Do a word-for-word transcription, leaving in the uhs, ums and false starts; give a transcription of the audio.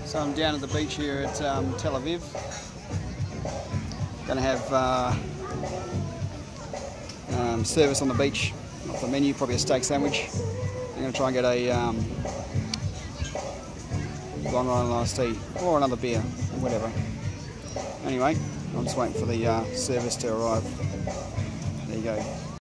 So I'm down at the beach here at um, Tel Aviv. Going to have uh, um, service on the beach, off the menu, probably a steak sandwich. I'm going to try and get a um, Long Island iced tea or another beer, whatever. Anyway, I'm just waiting for the uh, service to arrive. There you go.